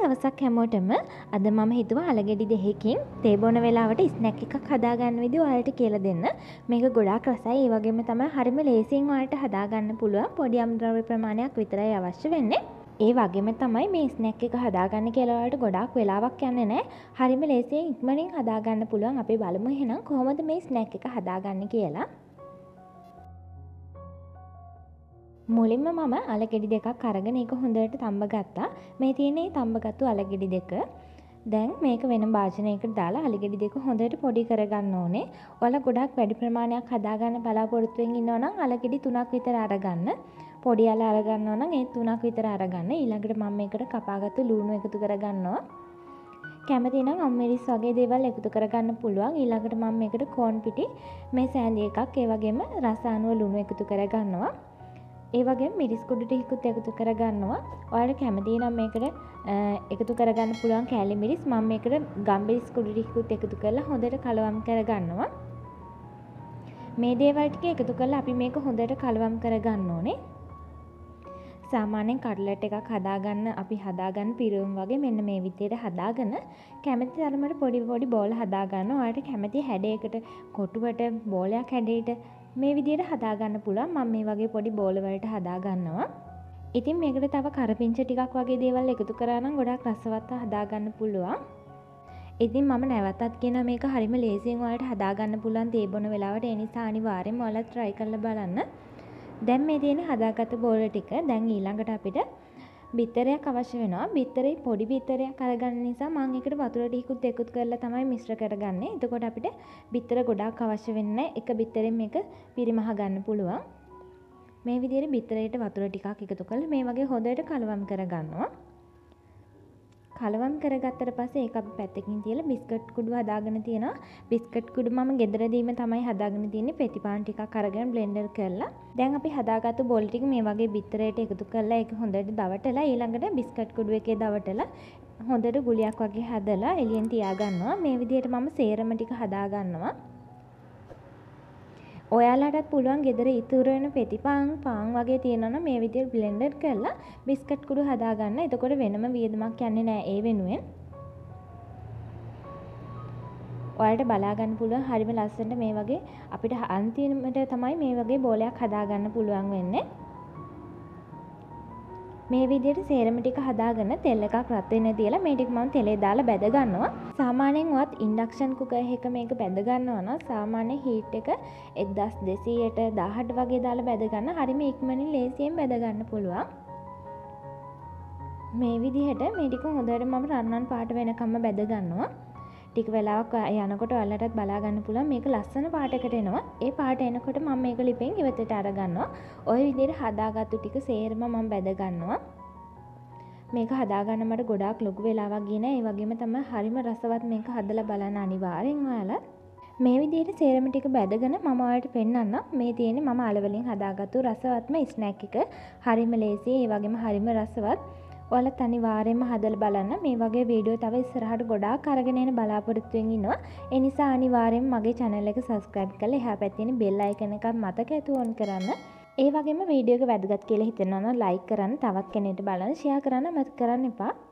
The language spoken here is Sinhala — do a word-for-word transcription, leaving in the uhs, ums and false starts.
දවසක් හැමෝටම. අද මම හිතුවා අලගෙඩි දෙකකින් තේ බොන වෙලාවට ස්නැක් එකක් හදාගන්න විදිහ ඔයාලට කියලා දෙන්න. මේක ගොඩාක් රසයි. ඒ වගේම තමයි හරිම ලේසියෙන් ඔයාලට හදාගන්න පුළුවන්. පොඩි අමුද්‍රව්‍ය ප්‍රමාණයක් විතරයි අවශ්‍ය වෙන්නේ. ඒ වගේම තමයි මේ ස්නැක් එක හදාගන්න කියලා ඔයාලට ගොඩාක් වෙලාවක් යන්නේ නැහැ. හරිම ලේසියෙන් ඉක්මනින් හදාගන්න පුළුවන්. අපි බලමු එහෙනම් කොහොමද මේ ස්නැක් එක හදාගන්නේ කියලා. මුලින්ම මම අලගෙඩි දෙකක් අරගෙන ඒක හොඳට තම්බ ගත්තා. මේ තියෙන්නේ තම්බගත්තු අලගෙඩි දෙක. දැන් මේක වෙන භාජනයකට දාලා අලගෙඩි දෙක හොඳට පොඩි කරගන්න ඕනේ. ඔයාලා ගොඩක් වැඩි ප්‍රමාණයක් හදාගන්න බලාපොරොත්තු වෙමින් ඉන්නවා නම් අලගෙඩි තුනක් විතර අරගන්න. පොඩි අල අරගන්නවා නම් ඒ තුනක් විතර අරගන්න. ඊළඟට මම මේකට කපාගත්තු ලුණු එකතු කරගන්නවා. කැමති නම් අම්මිරිස් වගේ දේවල් එකතු කරගන්න පුළුවන්. ඊළඟට මම මේකට කෝන් පිටි මේ සෑඳි එකක් ඒ වගේම රස අනුව ලුණු එකතු කරගන්නවා. ඒ වගේම මිරිස් කුඩු ටිකකුත් එකතු කරගන්නවා. ඔයාලට කැමති නම් මේකට එකතු කරගන්න පුළුවන් කෑලි මිරිස්. මම මේකට ගම්මිරිස් කුඩු ටිකකුත් එකතු කරලා හොඳට කලවම් කරගන්නවා. මේ දේවල් ටික එකතු කරලා අපි මේක හොඳට කලවම් කරගන්න ඕනේ. සාමාන්‍යයෙන් කට්ලට් එකක් හදාගන්න අපි හදාගන්න පිරුම් වගේ මෙන්න මේ විදිහට හදාගෙන කැමති තරමට පොඩි පොඩි බෝල හදාගන්න. ඔයාලට කැමති හැඩයකට කොටුවට බෝලයක් හැඩයට මේ විදිහට හදාගන්න පුළුවන්. මම මේ වගේ පොඩි බෝල වලට හදාගන්නවා. ඉතින් මේකට තව කරපිංච ටිකක් වගේ දේවල් එකතු කරා නම් ගොඩක් රසවත් හදාගන්න පුළුවන්. ඉතින් මම නැවතත් කියන මේක හරිම ලේසියෙන් ඔයාලට හදාගන්න පුළුවන් තේ බොන වෙලාවට. ඒ නිසා අනිවාර්යෙන්ම ඔයාලා try කරලා බලන්න. දැන් මේ තියෙන හදාගත්ත බෝල ටික දැන් ඊළඟට අපිට බිත්තරයක් අවශ්‍ය වෙනවා. බිත්තරේ පොඩි බිත්තරයක් අරගන්න නිසා මම ඒකට වතුර ටිකකුත් එකතු කරලා තමයි මිශ්‍ර කරගන්නේ. එතකොට අපිට බිත්තර ගොඩාක් අවශ්‍ය වෙන්නේ නැහැ. එක බිත්තරෙන් මේක පිරිමහ ගන්න පුළුවන්. මේ විදිහට බිත්තරේට වතුර ටිකක් එකතු කරලා මේ වගේ හොඳට කලවම් කරගන්නවා. කලවම් කරගත්තට පස්සේ ඒක අපි පැත්තකින් තියලා බිස්කට් කුඩු හදාගෙන තියෙනවා. බිස්කට් කුඩු මම ගෙදරදීම තමයි හදාගෙන තියන්නේ. පෙතිපාන් ටිකක් අරගෙන බ්ලෙන්ඩර් කරලා. දැන් අපි හදාගත්තු බෝල් ටික මේ වගේ බිත්තරයට එකතු කරලා ඒක හොඳට දවටලා ඊළඟට බිස්කට් කුඩු එකේ දවටලා හොඳට ගුලියක් වගේ හදලා එළියෙන් තියාගන්නවා. මේ විදිහට මම සේරම ටික හදාගන්නවා. ඔයාලටත් පුළුවන් ගෙදර ඉතුරු වෙන පෙතිපාන් පාන් වගේ තියෙනවා නම් මේ විදිහට බ්ලෙන්ඩර් කරලා බිස්කට් කුඩු හදාගන්න. එතකොට වෙනම වියදමක් යන්නේ නැහැ ඒ වෙනුවෙන්. ඔයාලට බලා ගන්න පුළුවන් හරිම ලස්සනට මේ වගේ අපිට අන්තිමට තමයි මේ වගේ බෝලයක් හදාගන්න පුළුවන් වෙන්නේ. මේ විදිහට සේරම ටික හදාගෙන තෙල් එකක් රත් වෙන්න තියලා මේ ටික මම තෙලේ දාලා බැද ගන්නවා. සාමාන්‍යයෙන් වත් ඉන්ඩක්ෂන් කුකර් එකක මේක බැද ගන්නවා නම් සාමාන්‍ය හීට් එක එක්දාස් දෙසීයට දහඅට වගේ දාලා බැද ගන්න. හරිම ඉක්මනින් ලේසියෙන් බැද ගන්න පුළුවන්. මේ විදිහට මේ ටික හොඳට මම රන්වන් පාට වෙනකම්ම බැද ගන්නවා. ටික වෙලාවක් යනකොට ඔයාලටත් බලා ගන්න පුළුවන් මේක ලස්සන පාටකට එනවා. ඒ පාට එනකොට මම මේක ලිපෙන් ඉවතට අර ගන්නවා. ওই විදිහට හදාගත්තු ටික සේරම මම බැද ගන්නවා. මේක හදාගන්න මට ගොඩාක් ලොකු වෙලාවක් ගියේ නෑ. ඒ වගේම තමයි හරිම රසවත් මේක හදලා බලන්න අනිවාර්යෙන් ඔයාලා. මේ විදිහට සේරම ටික බැදගෙන මම ඔයාලට පෙන්නන්නම්. මේ තියෙන්නේ මම අල වලින් හදාගත්තු රසවත්ම ස්නැක් එක. හරිම ලේසියි. ඒ වගේම හරිම රසවත්. ඔයාලත් අනිවාර්යයෙන්ම හදලා බලන්න. මේ වගේ වීඩියෝ තව ඉස්සරහට ගොඩාක් අරගෙන එන බලාපොරොත්තු වෙමින් ඉන්නවා. ඒ නිසා අනිවාර්යයෙන්ම මගේ channel එක subscribe කරලා එහා පැත්තේ තියෙන bell icon එකත් මතක ඇතුව on කරන්න. ඒ වගේම වීඩියෝ එක වැදගත් කියලා හිතෙනවා නම් like කරන්න, තවත් කෙනෙක්ට බලන්න share කරන්න මතක කරන්න එපා.